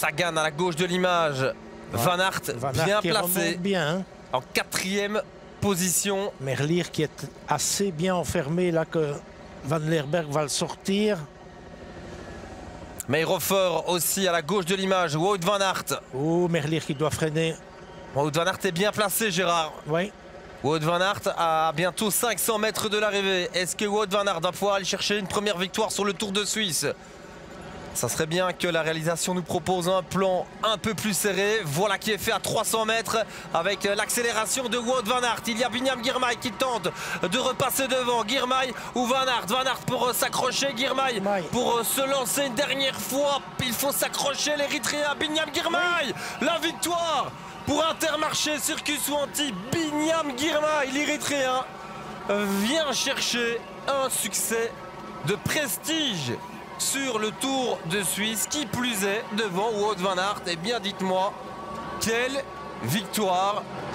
Sagan à la gauche de l'image. Van Aert bien placé. Bien. En 4e position. Merlier qui est assez bien enfermé là que Van Lerberg va le sortir. Meyerhofer aussi à la gauche de l'image. Wout Van Aert. Oh, Merlier qui doit freiner. Wout Van Aert est bien placé, Gérard. Oui. Wout Van Aert à bientôt 500 mètres de l'arrivée. Est-ce que Wout Van Aert va pouvoir aller chercher une première victoire sur le Tour de Suisse? Ça serait bien que la réalisation nous propose un plan un peu plus serré. Voilà qui est fait à 300 mètres avec l'accélération de Wout Van Aert. Il y a Binyam Girmay qui tente de repasser devant. Girmay ou Van Aert. Van Aert pour s'accrocher. Girmay pour se lancer une dernière fois. Il faut s'accrocher l'Érythréen. Binyam Girmay. La victoire pour Intermarché Circus Wanty. Binyam Girmay, l'Érythréen, vient chercher un succès de prestige sur le Tour de Suisse, qui plus est devant Wout Van Aert. Et bien dites-moi, quelle victoire